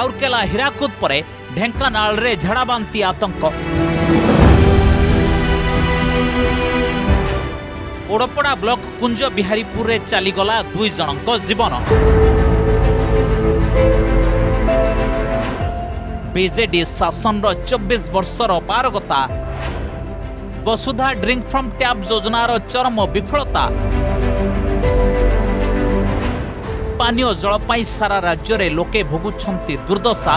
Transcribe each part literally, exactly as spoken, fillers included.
राउरकेला हीराकुद परे ढेंकानाल रे झाड़ाबांती आतंक। ओडपड़ा ब्लॉक कुंज बिहारीपुर रे चलीगला दुई जनक जीवन। बीजेडी शासन रो चौबीस वर्षर पारगता। वसुधा ड्रिंक फ्रॉम टैप योजनार चरम विफलता। पानीय जल पाई सारा राज्य रे लोके भोगुछंती दुर्दशा।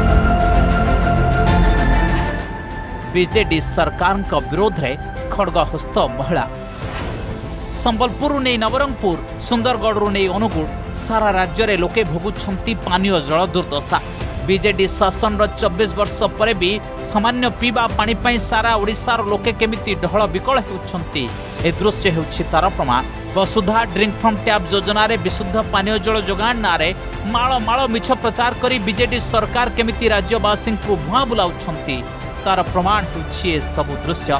बीजेडी सरकार का विरोध रे खड़गहस्त महिला। संबलपुर नहीं नवरंगपुर, सुंदरगढ़ नहीं अनुगुल सारा राज्य रे लोके भोगुछंती पानीय जल दुर्दशा। बीजेडी शासन रो चौबीस वर्ष पर भी सामान्य पीवा पानी पाई सारा ओडिशार लोके केमिति ढहळ विकल हेउछंती ए दृश्य हेउछि तार प्रमाण। वसुधा ड्रिंक फ्रॉम टैप योजना रे विशुद्ध पानीय जल जोगाण नारे माଳ माଳ मिछ प्रचार करी बीजेडी सरकार केमिति राज्यवासी को भुआ बुलाउछंती तार प्रमाण हेउछि ए सब दृश्य।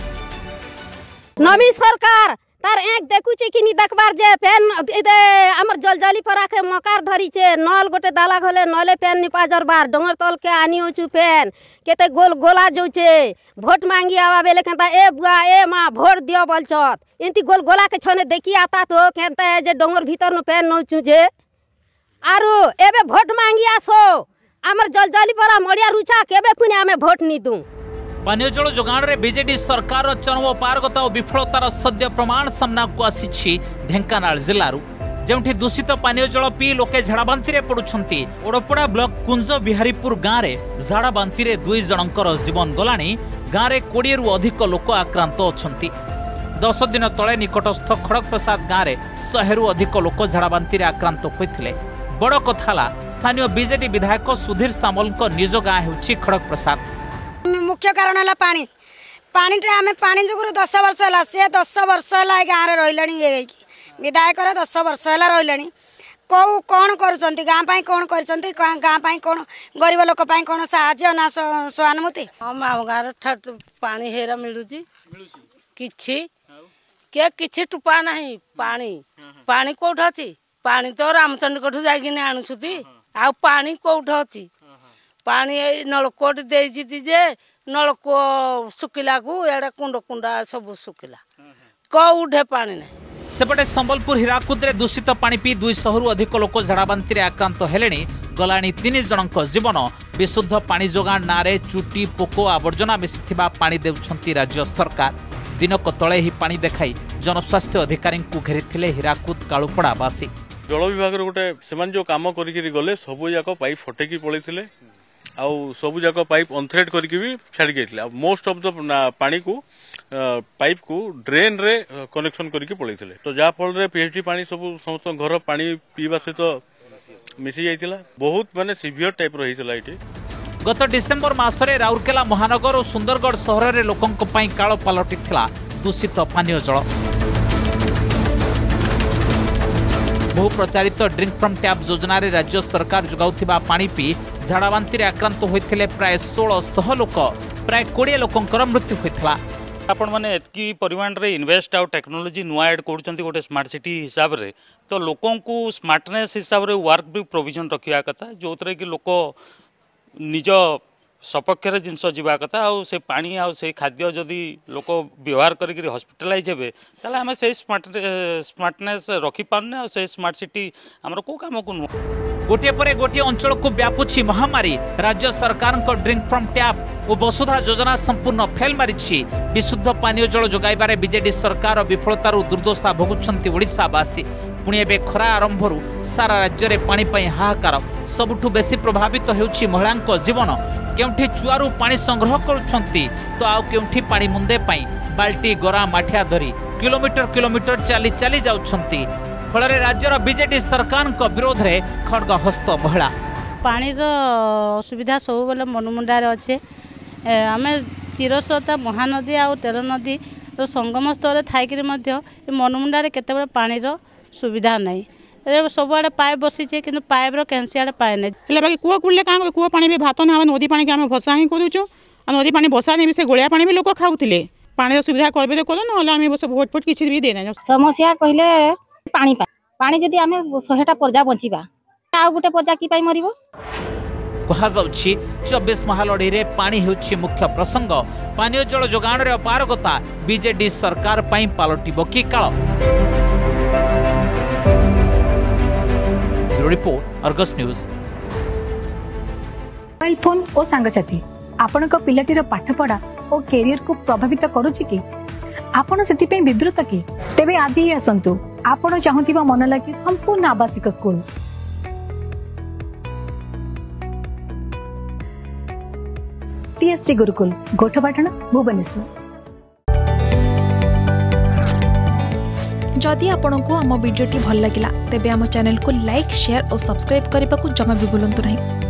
नवी सरकार तार एक देखुचे कि नी देखबार जे पेन इदे हमर जलजली पर आके मकार धरी छे नल गोटे दाला घले नले पेन निपाजर बार डोंगर तल के आनी होचु पेन केते गोल गोला जोचे वोट मांगी आवा बेले केता ए बुआ ए मां वोट दियो बोलछत एंती गोल गोला के छने देखि आता तो केता जे डोंगर भीतर न पेन नौचु जे आरो एबे वोट मांगी आसो हमर जलजली पर मडिया रुचा केबे पुने हमें वोट नी दू। पानीय जल जोगाण रे बीजेडी सरकार चरम पारगता और विफलतार सद्य प्रमाण सामना को आसी ढेंकानाल जिल्लारू जेउठी दूषित पानीय जल पी लोके झाड़ाबांती रे पड़ुछंती। ओडपड़ा ब्लॉक कुंज बिहारीपुर गाँव रे झाड़ाबांती रे दुई जनकर जीवन गलानी। गाँव रे कोड़े रु अधिक लोक आक्रांत अछंती। दस दिन तले निकटस्थ खड़ग प्रसाद गाँव रे शहे रु अधिक लोक झाड़ाबांती रे आक्रांत होइथिले। बड़ कथाला स्थानीय बीजेडी विधायक सुधीर सामल निज गाँ हेउछि खड़ग प्रसाद। मुख्य कारण है पानी पानी टे आम पानी जो दस वर्ष है सी दस वर्ष है गाँव में रही ये विधायक दस वर्ष है रही कौ कौन कर गाँ कौन कर गाँ कौन गरीब लोक कौन साहाय्य ना सहानुभूति हम गाँव पानी हेरा मिलू किछि के किछि टुपा नहीं पानी पानी कौट अच्छी पानी तो रामचंद्र कठू जाइए आणुछुती आ पानी कौट अच्छी पानी नलकोट दे नलको सुखिला को एडा कुंड कुंडा सब सुखिला कौठे पानी नहीं। सेपटे संबलपुर हीराकुद रे दूषित पानी पी दुई शहरु अधिक लोक झाड़ाबांती रे आक्रांत हेलेनी। गलानी तीन जनक जीवन। विशुद्ध पानी जोगाण नारे चुटी पोको आवर्जना मिसिथिबा पानी देउछंती राज्य सरकार। दिनक तले ही पानी देखाई जनस्वास्थ्य अधिकारी को घेरिथिले हीराकुद कालुपड़ा बासी। जल विभाग गोटे से जो कम कर गले सबू जाक पाइप फटेकी पड़े आउ सबू जाक पाइप अनथ्रेड करके भी छाड़ी गई। मोस्ट ऑफ द पानी को पाइप को ड्रेन रे कनेक्शन करके पड़े तो जहाँ फल पीएचडी पानी सब समस्त घर पानी पीवा सहित मिसी जाइतिला। बहुत माने सीवियर टाइप रही ये। गत डिसेम्बर मासरे राउरकेला महानगर और सुंदरगढ़ सहर में लोकों पई काल पलटिथिला दूषित पानीय जल। बहु प्रचारित ड्रिंक फ्रॉम टैप योजना रे राज्य सरकार जोगाउथिबा पानी पी झाड़ाबांती रे आक्रांत होइथिले प्राय सोलह सौ लोक। प्राय कोड़े लोकंकर मृत्यु होइथिला। आपण माने एतकी परिमाण रे इन्वेस्ट आउ टेक्नोलोजी नुआ ऐड करछंती गोटे स्मार्ट सिटी हिसाब रे तो लोकों को स्मार्टनेस हिसाब रे वर्क भी प्रोविजन रखिया कथा जोतरे कि लोक निज सपक्षर जिनस जीवा कथा आ से पानी आ से खाद्य जदि लोक व्यवहार करी हॉस्पिटलाइज हेबे ताले हमें से स्मार्ट स्मार्टनेस रखी पारने आ से स्मार्ट सिटी हमर को काम को नु गोटे परे गोटे अंचल को व्यापुछि महामारी। राज्य सरकार को ड्रिंक फ्रॉम टैप और वसुधा योजना संपूर्ण फेल मारिछि। विशुद्ध पानीय जल जोगाइबारे बीजेडी सरकार विफलतार दुर्दशा भोगुछंती ओडिशावासी। पुणी एबे खरा आरंभरू सारा राज्य रे पानी पई हाहाकार। सबुठु बेसी प्रभावित हेउछि महिलांक जीवन। केउठी चुआरू पानी संग्रह करुछंती तो आउ केउठी पानी मुंदे पई बाल्टी गरा माठिया धरी किलोमीटर किलोमीटर चली चली जाउछंती। फल राज्यर बीजेडी सरकार को विरोध रे खड़गहस्त महिला। पानी असुविधा सब बेले मनुमुंडार अच्छे आम चिरस्रोता महानदी आ तेल नदी संगम स्तर थी मनुमुंडार केते पानी सुविधा नहीं सबुआड़े पाइप बसी कि पाइप कैंसी आड़े पाए नहीं बाकी कूआ कुड़े क्या कूआ पानी भी भात ना नदी पानी आम भसा ही करूँ नदी पानी भसा नहीं से गोलिया पानी भी लोक खाऊले पानी सुविधा करेंगे तो करो ना भोट फुट किसी भी देना समस्या कहले पानी पानी जदि आम शहेटा पर्जा बचिबा आ गोटे पर्जा कि मर कुहाଯାଉଛି चौबीस महालड़ी रे पानी हेउछि मुख्य प्रसंग। पानीय जल जोगाण रे अपारगता बीजेडी सरकार पई पालटिबो की काल। Report Argus news. Mobile phone और सांगसाथी आपण पिलाटीर पाठपढ़ा और कैरियर को प्रभावित करुछि कि आपण सेति पे विब्रत कि तेबे आज ही आसंतु आपण चाहुथिबा मन लागी संपूर्ण आवासिक स्कूल टीएससी गुरुकुल गोठपाटण भुवनेश्वर। जदि आपंक आम भिडी भल लगा तेब आम चैनल को लाइक शेयर और सब्सक्राइब करने को जमा भी भूलु नहीं।